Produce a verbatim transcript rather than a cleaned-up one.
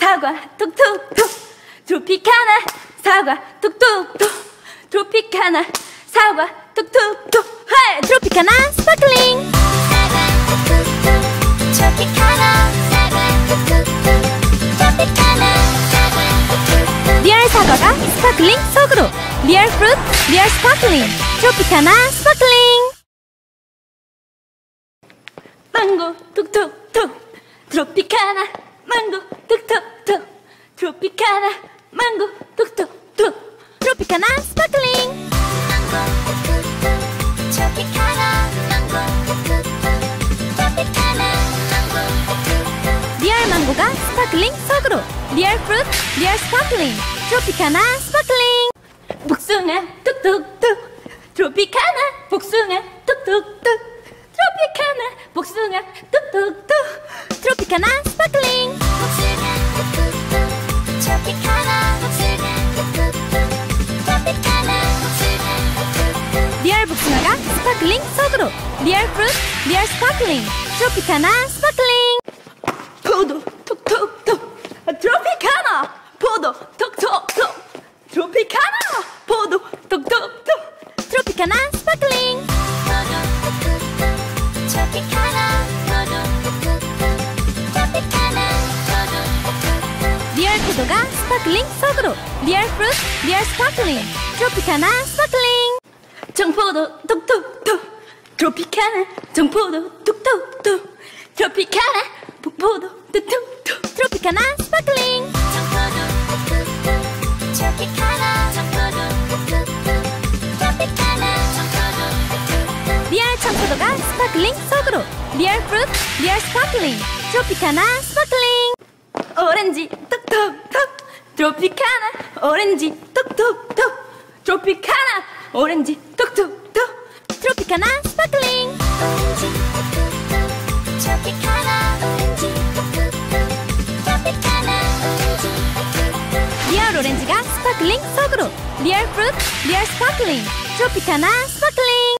사과 톡톡톡 트로피카나 사과 톡톡톡 트로피카나 사과 톡톡톡 헤이 트로피카나 스파클링 트로피카나 사과 톡톡톡 트로피카나 사과 리얼 사과가 스파클링 속으로 리얼 프루트 리얼 스파클링 트로피카나 스파클링 망고 톡톡톡 트로피카나 망고 톡톡톡 트로피카나 망고 톡톡톡 트로피카나 스파클링 트로피카나 망고 톡톡톡 트로피카나 망고 리얼 망고가 스파클링 속으로 리얼 프루트 리얼 스파클링 트로피카나 스파클링 복숭아 톡톡톡 트로피카나 복숭아 톡톡톡 트로피카나 복숭아 톡톡톡 트로피카나 스파클링 복숭아 톡톡톡 트로피카나 복숭아 톡톡톡 트로피카나 복숭아 리얼 복숭아가 스파클링 속으로 리얼 프루트 리얼 스파클링 트로피카나 스파클링 포도 톡톡톡 트로피카나 포도 톡톡톡 트로피카나 포도 톡톡톡 트로피카나 스파클링 트로피카나 트로피카나 리얼 포도가 스파클링 속으로 리얼 프루트 리얼 스파클링 트로피카나 스파클링 청포도 톡톡톡 트로피카나 청포도 톡톡톡 트로피카나 북포도 톡톡톡 트로피카나 스파클링 트로피카나 리얼 청포도가 스파클링 속으로 리얼 프루트 리얼 스파클링 트로피카나 스파클링 오렌지 톡톡톡 트로피카나 오렌지 톡톡톡 트로피카나 오렌지 톡톡톡 트로피카나 스파클링 리얼 오렌지가 스파클링 속으로 리얼 프루트 리얼 스파클링 트로피카나 스파클링